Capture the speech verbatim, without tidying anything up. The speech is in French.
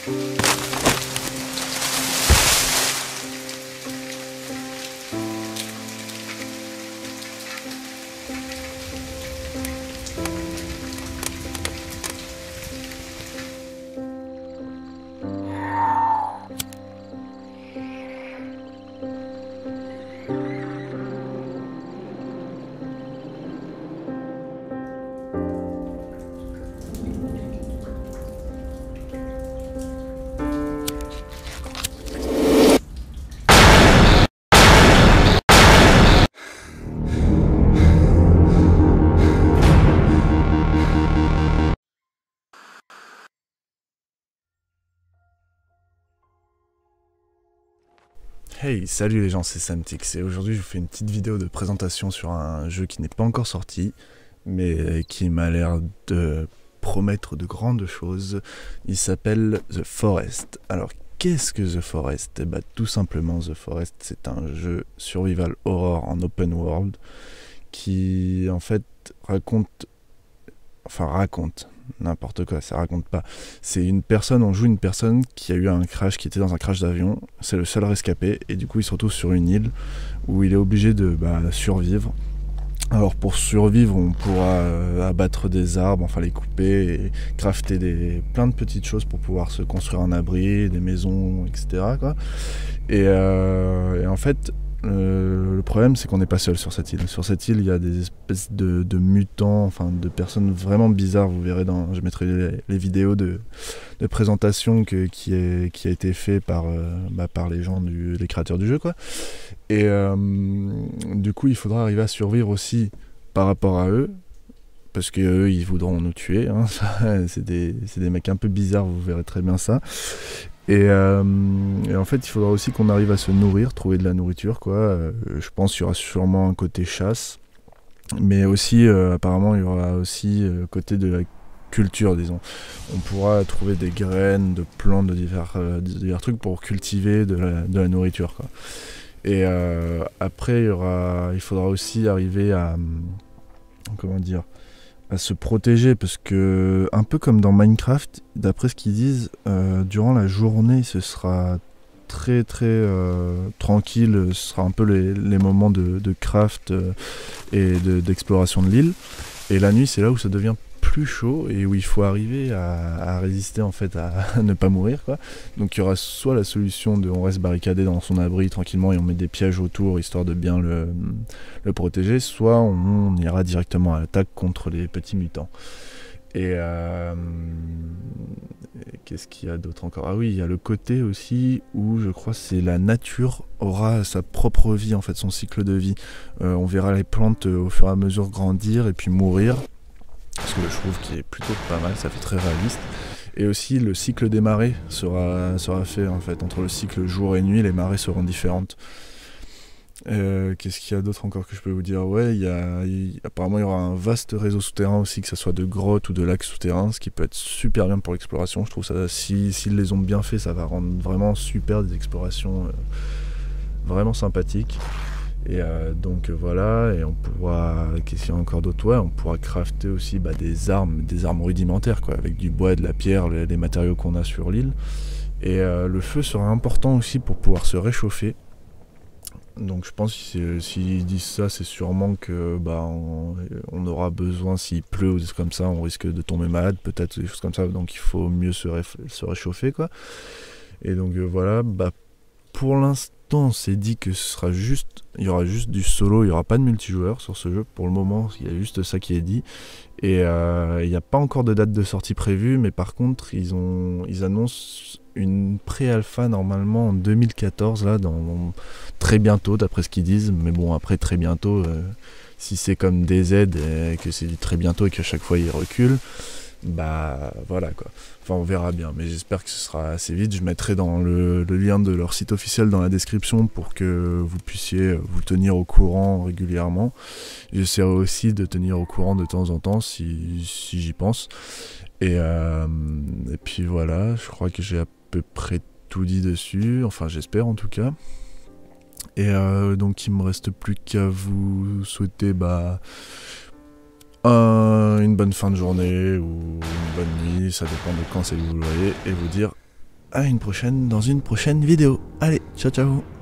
Hey, salut les gens, c'est Samtix et aujourd'hui je vous fais une petite vidéo de présentation sur un jeu qui n'est pas encore sorti mais qui m'a l'air de promettre de grandes choses. Il s'appelle The Forest. Alors qu'est-ce que The Forest? Eh bah, tout simplement The Forest, c'est un jeu survival horror en open world qui en fait raconte, enfin raconte, n'importe quoi, ça raconte pas. C'est une personne, on joue une personne qui a eu un crash, qui était dans un crash d'avion, c'est le seul rescapé, et du coup il se retrouve sur une île où il est obligé de bah, survivre. Alors pour survivre, on pourra euh, abattre des arbres, enfin les couper, et crafter des, plein de petites choses pour pouvoir se construire un abri, des maisons, et cetera quoi. Et, euh, et en fait, Euh, le problème c'est qu'on n'est pas seul sur cette île. Sur cette île il y a des espèces de, de mutants, enfin de personnes vraiment bizarres. Vous verrez, dans, je mettrai les, les vidéos de, de présentation que, qui, est, qui a été fait par, euh, bah, par les gens, du, les créateurs du jeu quoi. Et euh, du coup il faudra arriver à survivre aussi par rapport à eux, parce qu'eux ils voudront nous tuer, hein. C'est des, des mecs un peu bizarres, vous verrez très bien ça. Et, euh, et en fait il faudra aussi qu'on arrive à se nourrir, trouver de la nourriture quoi. Euh, je pense qu'il y aura sûrement un côté chasse, mais aussi euh, apparemment il y aura aussi euh, côté de la culture, disons. On pourra trouver des graines, de plantes, de divers, euh, de divers trucs pour cultiver de la, de la nourriture quoi. Et euh, après il y aura, il faudra aussi arriver à, comment dire, à se protéger, parce que un peu comme dans Minecraft, d'après ce qu'ils disent, euh, durant la journée ce sera très très euh, tranquille, ce sera un peu les, les moments de, de craft euh, et de, d'exploration de l'île, et la nuit c'est là où ça devient plus chaud et où il faut arriver à, à résister en fait, à, à ne pas mourir quoi. Donc il y aura soit la solution de on reste barricadé dans son abri tranquillement et on met des pièges autour histoire de bien le, le protéger, soit on, on ira directement à l'attaque contre les petits mutants. Et euh, qu'est-ce qu'il y a d'autre encore? Ah oui, il y a le côté aussi où je crois c'est la nature aura sa propre vie en fait, son cycle de vie. Euh, on verra les plantes euh, au fur et à mesure grandir et puis mourir, ce que je trouve qui est plutôt pas mal, ça fait très réaliste. Et aussi le cycle des marées sera, sera fait en fait, entre le cycle jour et nuit, les marées seront différentes. Euh, qu'est-ce qu'il y a d'autre encore que je peux vous dire? Ouais, il y a, il, apparemment il y aura un vaste réseau souterrain aussi, que ce soit de grottes ou de lacs souterrains, ce qui peut être super bien pour l'exploration. Je trouve ça, si, s'ils les ont bien fait, ça va rendre vraiment super des explorations euh, vraiment sympathiques. Et euh, donc euh, voilà, et on pourra, qu'est-ce qu'il y a encore d'autre? Ouais, on pourra crafter aussi bah, des armes, des armes rudimentaires quoi, avec du bois, de la pierre, les, les matériaux qu'on a sur l'île. Et euh, le feu sera important aussi pour pouvoir se réchauffer. Donc je pense que s'ils disent ça, c'est sûrement que bah, on, on aura besoin, s'il pleut ou des choses comme ça, on risque de tomber malade, peut-être des choses comme ça, donc il faut mieux se, réf- se réchauffer quoi. Et donc euh, voilà, bah, pour l'instant on s'est dit que ce sera juste, il y aura juste du solo, il n'y aura pas de multijoueur sur ce jeu pour le moment, il y a juste ça qui est dit. Et euh, il n'y a pas encore de date de sortie prévue, mais par contre ils, ont, ils annoncent une pré-alpha normalement en deux mille quatorze, là, dans, très bientôt d'après ce qu'ils disent. Mais bon, après très bientôt, euh, si c'est comme D Z et que c'est du très bientôt et qu'à chaque fois ils reculent, bah voilà quoi. Enfin on verra bien, mais j'espère que ce sera assez vite. Je mettrai dans le, le lien de leur site officiel dans la description pour que vous puissiez vous tenir au courant régulièrement. J'essaierai aussi de tenir au courant de temps en temps si, si j'y pense. Et, euh, et puis voilà, je crois que j'ai à peu près tout dit dessus, enfin j'espère en tout cas. Et euh, donc il me reste plus qu'à vous souhaiter bah Un, une bonne fin de journée ou une bonne nuit, ça dépend de quand c'est que vous le voyez, et vous dire à une prochaine dans une prochaine vidéo. Allez, ciao ciao.